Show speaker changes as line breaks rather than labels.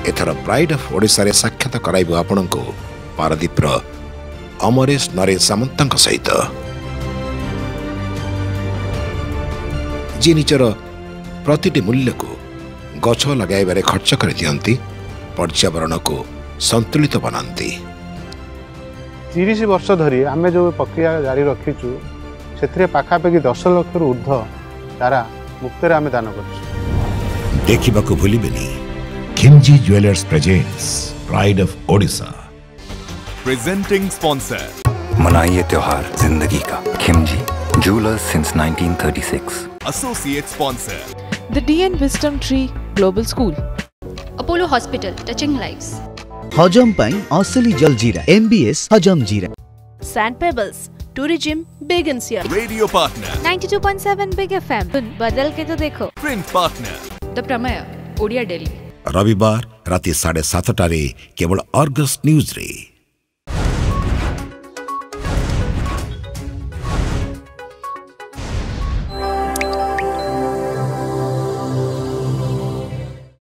Ether pride of Odisha रे साक्षात कराइबो आपनको पारादीप रो अमरेश नरेश सामंतଙ୍କ सहित जी निजर प्रतिटी मूल्य को गछ लगाइबारे खर्च कर दियंती पर्यावरण को संतुलित बनाती।
30 वर्ष धरी आमे जो प्रक्रिया जारी रखीचु से पाखापाखि 10 लाख रु ऊर्ध्व चारा मुक्त आमे दान कर
देखा भूलिबेनी Khimji jewellers presents pride of Odisha
presenting sponsor.
मनाइए त्योहार जिंदगी का। Khimji jewellers since 1936।
Associate sponsor
the DN Wisdom Tree Global School,
Apollo hospital touching lives,
हजम पाई असली जलजीरा MBS हजम जीरा,
Sand Pebbles Tourism begins here,
radio partner
92.7 Big FM, बदल के तो देखो,
प्रिंट पार्टनर
द प्रमेय ओडिया डेली
रविवार राति 7:30 केवल अर्गस न्यूज रे।